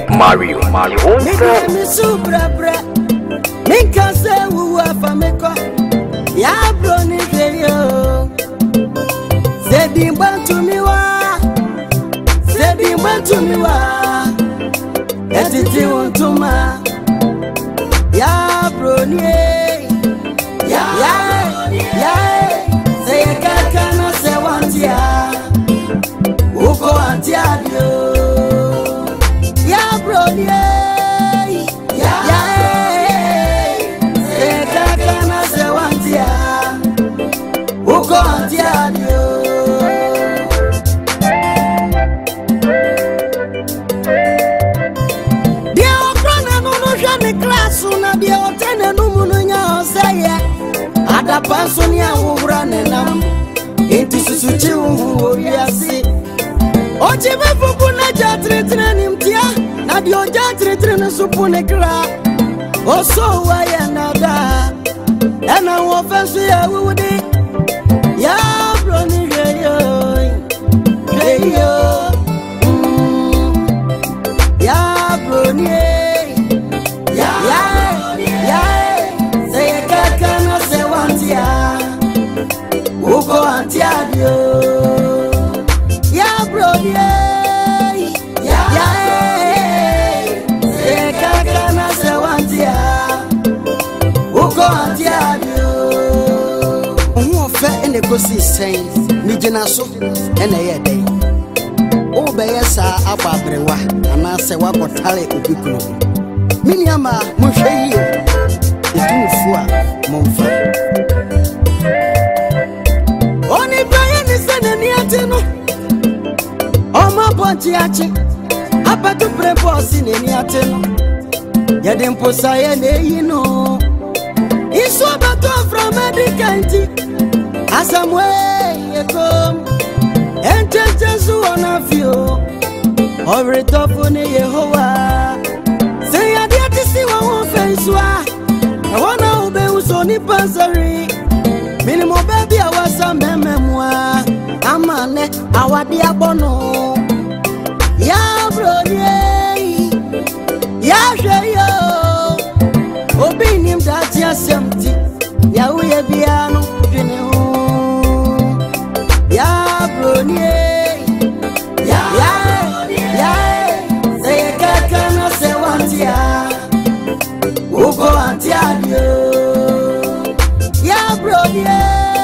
Mario. Me subra bra. Me kase wuwa fameko. Ya bro ni yo. Zedi bantu miwa. Etiti untuma. Ya bro ni ya say kaka na se wantia. Uko antia dio. Ya bro ni say kaka na se wantia. Uko antia dio. Dia okrana no jane class na dia otene no mununya oseye. Ada pansoni awura nenam. Enti susuchi wo wiase. Ochi befuku na jatretre nimtia. Na di ojatretre no supu ne kra. Oso wa ya nada. Ena wo fensu ya wude. Ya bro ni reyo. Ya bro ni say kaka na se wantia. Uko antia dio. Ya bro ni say kaka na se wantia. Uko antia dio. Omo fe ene kosi sen ni gina so ene ye dey. O be yesa ababrewa ana se wakotale obikuno. Miniama mohwe yie. Etumfu a momfa. Oni baye ni sene ni ate no. Oma bonti achi. Abatu preposi ni ate no. Yede mposa ye ne yi no. Iso abatu from medicanti. Asamwe ye kom. Ente Jesu ona fio. Ore tofone Yehowa. Say ya dia tisi wa won fenswa. I wanna ube usoni pansari. Minimo baby awasa mememwa. Amane awadi abono. Ya bro ye. Ya sheyo. Obi nim dati asemti. Ya uye biano jene ho. Ya bro ye. Say kaka na se wantia. Uko antia dio. Ya bro ye.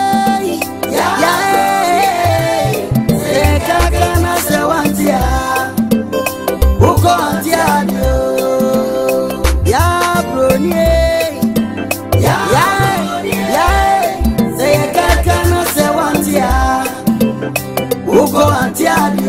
Say kaka na se wantia. Uko antia dio. Ya bro ye. Say kaka na se wantia. Uko antia dio.